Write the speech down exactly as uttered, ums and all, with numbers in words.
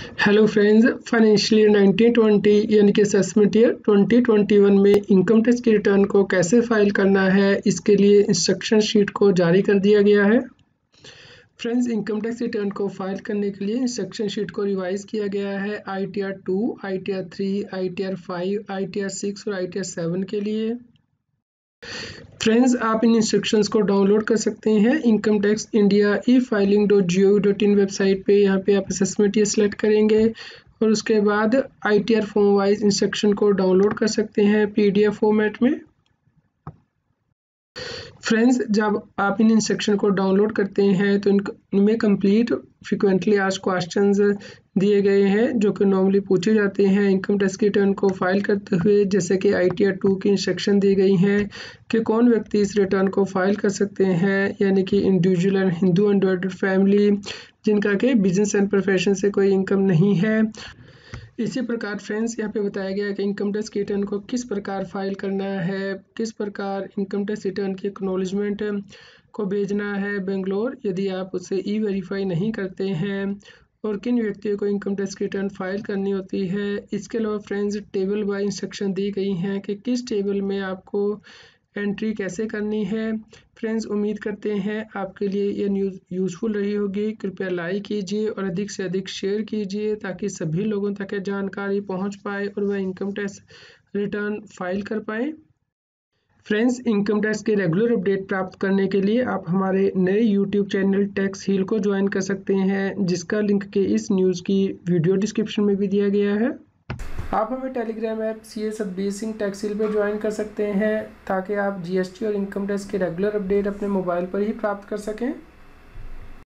Hello friends, financial year nineteen twenty यानी कि assessment year twenty twenty one में income tax की return को कैसे फाइल करना है, इसके लिए इंस्ट्रक्शन शीट को जारी कर दिया गया है। फ्रेंड्स, इनकम टैक्स रिटर्न को फाइल करने के लिए इंस्ट्रक्शन शीट को रिवाइज किया गया है I T R two, I T R three, I T R five, I T R six और आई टी आर सेवन के लिए। फ्रेंड्स, आप इन इंस्ट्रक्शंस को डाउनलोड कर सकते हैं income tax India e filing dot g o v dot in website पे। यहाँ पे आप असेसमेंट ईयर सेलेक्ट करेंगे और उसके बाद I T R form wise instruction को डाउनलोड कर सकते हैं पी डी एफ फॉर्मेट में। फ्रेंड्स, जब आप इन इंस्ट्रक्शन को डाउनलोड करते हैं तो इनमें कंप्लीट फ्रिक्वेंटली आस्क्ड क्वेश्चंस दिए गए हैं जो कि नॉर्मली पूछे जाते हैं इनकम टैक्स की रिटर्न को फाइल करते हुए। जैसे कि आई टी आर टू की इंस्ट्रक्शन दी गई हैं कि कौन व्यक्ति इस रिटर्न को फाइल कर सकते हैं, यानी कि individual and Hindu undivided family जिनका कि बिजनेस एंड प्रोफेशन से कोई इनकम नहीं है। इसी प्रकार फ्रेंड्स, यहाँ पे बताया गया है कि इनकम टैक्स की रिटर्न को किस प्रकार फाइल करना है, किस प्रकार इनकम टैक्स रिटर्न की एक्नॉलेजमेंट को भेजना है बेंगलोर यदि आप उसे ई वेरीफाई नहीं करते हैं, और किन व्यक्तियों को इनकम टैक्स की रिटर्न फाइल करनी होती है। इसके अलावा फ्रेंड्स, टेबल बाय इंस्ट्रक्शन दी गई हैं कि किस टेबल में आपको एंट्री कैसे करनी है। फ्रेंड्स, उम्मीद करते हैं आपके लिए ये न्यूज़ यूज़फुल रही होगी। कृपया लाइक कीजिए और अधिक से अधिक शेयर कीजिए ताकि सभी लोगों तक जानकारी पहुंच पाए और वह इनकम टैक्स रिटर्न फाइल कर पाए। फ्रेंड्स, इनकम टैक्स के रेगुलर अपडेट प्राप्त करने के लिए आप हमारे नए यूट्यूब चैनल टैक्स हील को ज्वाइन कर सकते हैं, जिसका लिंक के इस न्यूज़ की वीडियो डिस्क्रिप्शन में भी दिया गया है। आप हमें Telegram app C A Satbir Singh tax heal पर ज्वाइन कर सकते हैं ताकि आप जी एस टी और इनकम टैक्स के रेगुलर अपडेट अपने मोबाइल पर ही प्राप्त कर सकें।